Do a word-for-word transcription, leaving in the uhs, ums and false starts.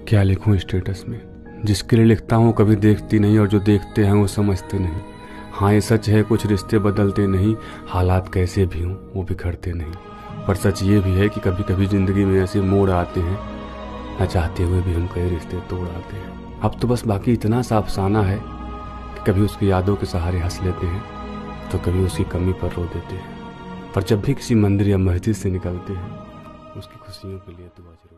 क्या लिखूं स्टेटस में, जिसके लिए लिखता हूँ कभी देखती नहीं और जो देखते हैं वो समझते नहीं। हाँ ये सच है कुछ रिश्ते बदलते नहीं, हालात कैसे भी हों वो बिखरते नहीं। पर सच ये भी है कि कभी कभी ज़िंदगी में ऐसे मोड़ आते हैं न चाहते हुए भी हम कई रिश्ते तोड़ आते हैं। अब तो बस बाकी इतना सा अफसाना है कि कभी उसकी यादों के सहारे हंस लेते हैं तो कभी उसकी कमी पर रो देते हैं। पर जब भी किसी मंदिर या मस्जिद से निकलते हैं उसकी खुशियों के लिए दुआ जरूर